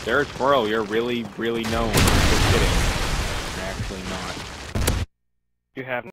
There's Squirrel, you're really, really known. Just kidding. You're actually not. You have